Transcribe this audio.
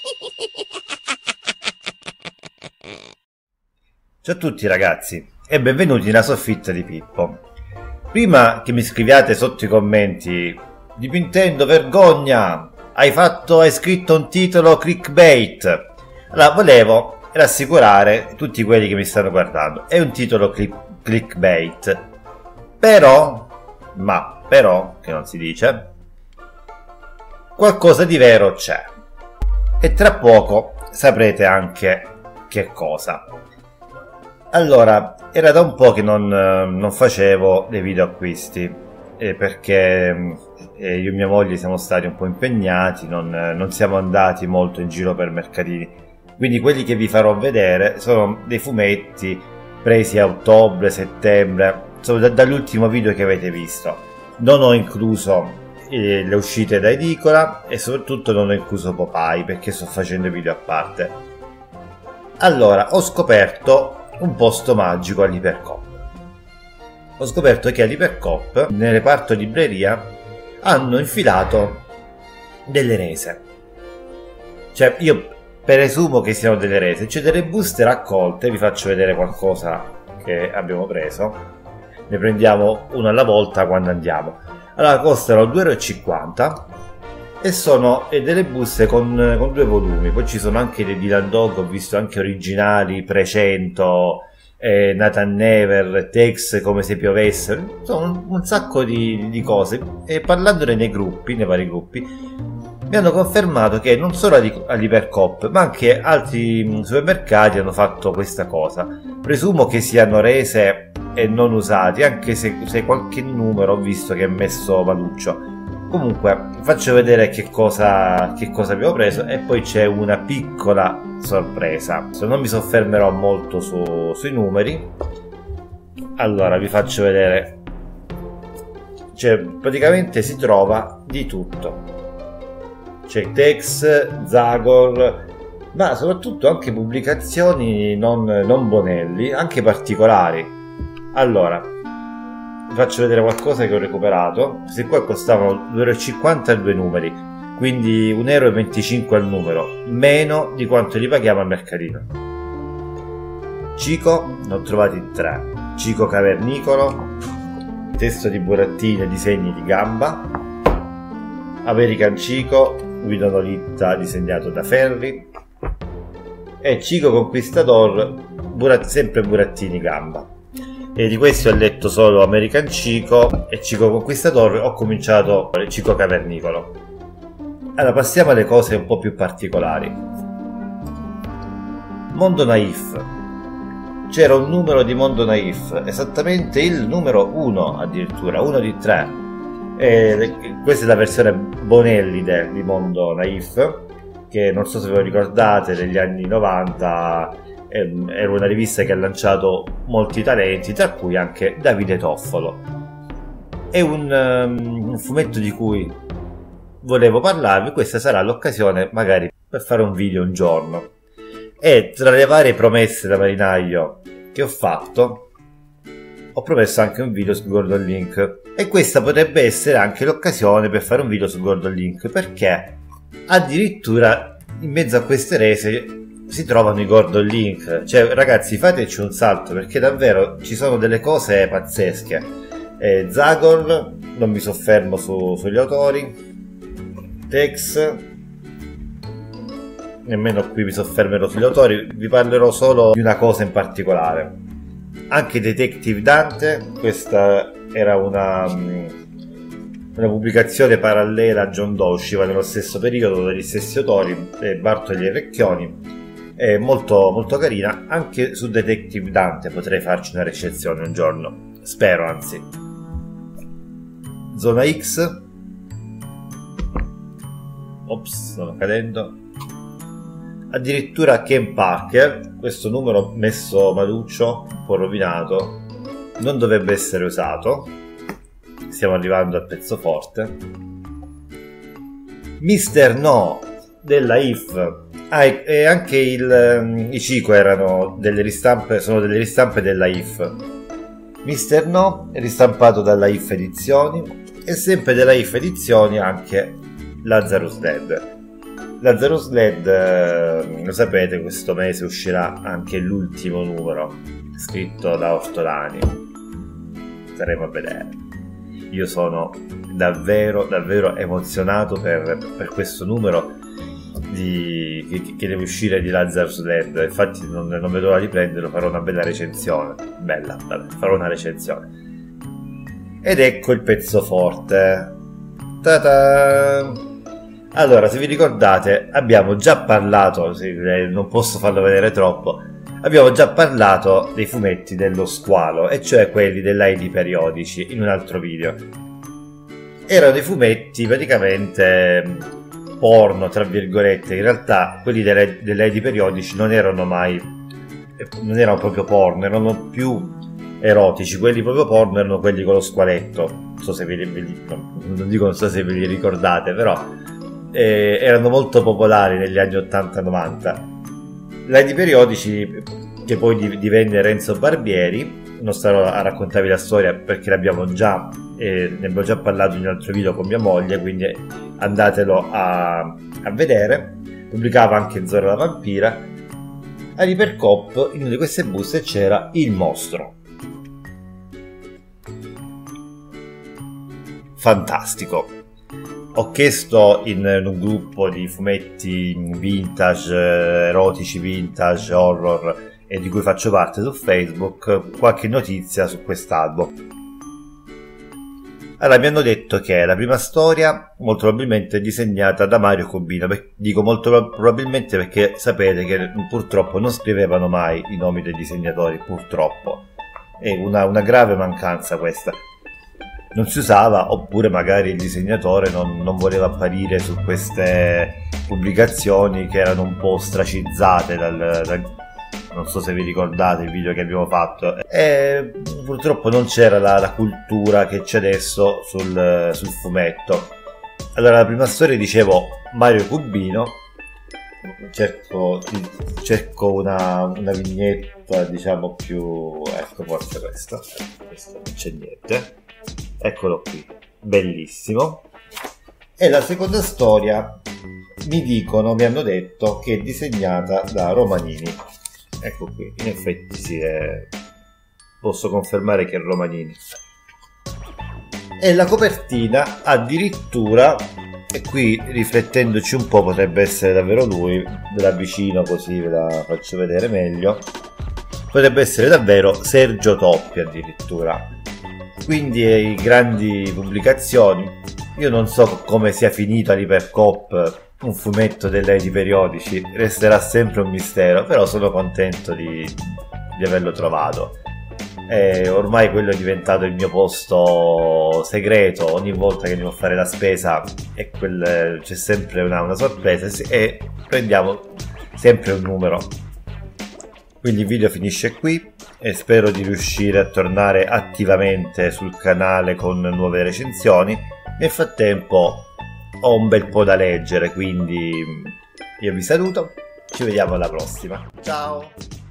Ciao a tutti ragazzi e benvenuti nella soffitta di Pippo. Prima che mi scriviate sotto i commenti di Nintendo vergogna, hai scritto un titolo clickbait, allora volevo rassicurare tutti quelli che mi stanno guardando, è un titolo clickbait, però che non si dice, qualcosa di vero c'è e tra poco saprete anche che cosa. Allora, era da un po' che non facevo dei video acquisti perché io e mia moglie siamo stati un po' impegnati, non siamo andati molto in giro per mercatini, quindi quelli che vi farò vedere sono dei fumetti presi a ottobre, settembre, insomma dall'ultimo video che avete visto. Non ho incluso le uscite da edicola e soprattutto non ho incluso Popeye perché sto facendo video a parte. Allora, ho scoperto un posto magico all'Ipercoop. Ho scoperto che all'Ipercoop, nel reparto libreria, hanno infilato delle rese. Cioè, io presumo che siano delle rese. C'è delle buste raccolte, vi faccio vedere qualcosa che abbiamo preso. Ne prendiamo una alla volta quando andiamo. Allora, costano 2,50 € e sono delle buste con 2 volumi. Poi ci sono anche dei Dylan Dog, ho visto anche originali, Pre-100, Nathan Never, Tex come se piovesse, sono un sacco di cose. E parlandone nei vari gruppi, mi hanno confermato che non solo all'Ipercoop ma anche altri supermercati hanno fatto questa cosa. Presumo che siano rese e non usati, anche se qualche numero ho visto che è messo maluccio. Comunque faccio vedere che cosa abbiamo preso e poi c'è una piccola sorpresa. Non mi soffermerò molto sui numeri. Allora vi faccio vedere, cioè praticamente si trova di tutto, c'è Tex, Zagor, ma soprattutto anche pubblicazioni non Bonelli, anche particolari. Allora vi faccio vedere qualcosa che ho recuperato. Questi qua costavano 2,50 € a 2 numeri, quindi 1,25 € al numero, meno di quanto li paghiamo al mercatino. Cico, ne ho trovati 3. Cico cavernicolo, testo di burattini e disegni di gamba. American Cico, Guido Nolitta disegnato da Ferri. E Cico Conquistador, sempre burattini gamba. E di questi ho letto solo American Cico e Cico Conquistador, ho cominciato con Cico Cavernicolo. Allora passiamo alle cose un po' più particolari. Mondo Naif. C'era un numero di Mondo Naif, esattamente il numero 1 addirittura, 1 di 3. E questa è la versione Bonelli di Mondo Naif, che non so se ve lo ricordate, negli anni 90 era una rivista che ha lanciato molti talenti, tra cui anche Davide Toffolo. È un fumetto di cui volevo parlarvi, questa sarà l'occasione magari per fare un video un giorno. E tra le varie promesse da marinaio che ho fatto, ho promesso anche un video su Gordon Link, e questa potrebbe essere anche l'occasione per fare un video su Gordon Link, perché addirittura in mezzo a queste rese si trovano i Gordon Link. Cioè ragazzi, fateci un salto perché davvero ci sono delle cose pazzesche. Zagor, non mi soffermo sugli autori. Tex, nemmeno qui mi soffermerò sugli autori, vi parlerò solo di una cosa in particolare. Anche Detective Dante, questa era una pubblicazione parallela a John Doe, usciva nello stesso periodo dagli stessi autori, Bartoli e Recchioni. È molto molto carina. Anche su Detective Dante potrei farci una recensione un giorno, spero, anzi. Zona X, ops, sto cadendo. Addirittura Ken Parker, questo numero messo maluccio, un po' rovinato, non dovrebbe essere usato. Stiamo arrivando al pezzo forte. Mr. No della IF. E anche i Cico erano delle ristampe, sono delle ristampe della IF. Mr. No è ristampato dalla IF Edizioni, e sempre della IF Edizioni anche Lazarus Dead. Lazarus Led, lo sapete, questo mese uscirà anche l'ultimo numero, scritto da Ortolani. Staremo a vedere. Io sono davvero emozionato per questo numero che deve uscire di Lazarus Led. Infatti non vedo l'ora di prenderlo, farò una bella recensione. Bella, vabbè, farò una recensione. Ed ecco il pezzo forte. Ta-ta! Allora, se vi ricordate, abbiamo già parlato, non posso farlo vedere troppo, abbiamo già parlato dei fumetti dello squalo, e cioè quelli dell'Heidi periodici, in un altro video. Erano dei fumetti praticamente porno, tra virgolette. In realtà quelli dell'Heidi periodici non erano proprio porno, erano più erotici. Quelli proprio porno erano quelli con lo squaletto. Non so se non so se ve li ricordate, però erano molto popolari negli anni 80-90. L'Heidi periodici, che poi divenne Renzo Barbieri, non starò a raccontarvi la storia perché ne abbiamo già parlato in un altro video con mia moglie, quindi andatelo a vedere. Pubblicava anche Zora la vampira. A Hypercoop, in una di queste buste, c'era il mostro. Fantastico. Ho chiesto in un gruppo di fumetti vintage, erotici vintage, horror, e di cui faccio parte su Facebook, qualche notizia su quest'albo. Allora, mi hanno detto che la prima storia molto probabilmente è disegnata da Mario Cubino. Dico molto probabilmente perché sapete che purtroppo non scrivevano mai i nomi dei disegnatori, purtroppo. È una grave mancanza questa. Non si usava, oppure magari il disegnatore non voleva apparire su queste pubblicazioni che erano un po' ostracizzate non so se vi ricordate il video che abbiamo fatto, e purtroppo non c'era la cultura che c'è adesso sul fumetto. Allora, la prima storia, dicevo, Mario Cubino. Cerco una vignetta, diciamo, più... ecco, forse questa non c'è niente. Eccolo qui, bellissimo. E la seconda storia mi hanno detto che è disegnata da Romanini. Ecco qui, in effetti sì, posso confermare che è Romanini. E la copertina addirittura, e qui riflettendoci un po' potrebbe essere davvero lui, ve la avvicino così ve la faccio vedere meglio, potrebbe essere davvero Sergio Toppi addirittura. Quindi grandi pubblicazioni. Io non so come sia finito all'Hypercoop un fumetto dell'Heidi periodici, resterà sempre un mistero, però sono contento di averlo trovato. E ormai quello è diventato il mio posto segreto. Ogni volta che devo fare la spesa c'è sempre una sorpresa, e prendiamo sempre un numero. Quindi il video finisce qui e spero di riuscire a tornare attivamente sul canale con nuove recensioni. Nel frattempo ho un bel po' da leggere, quindi io vi saluto, ci vediamo alla prossima. Ciao!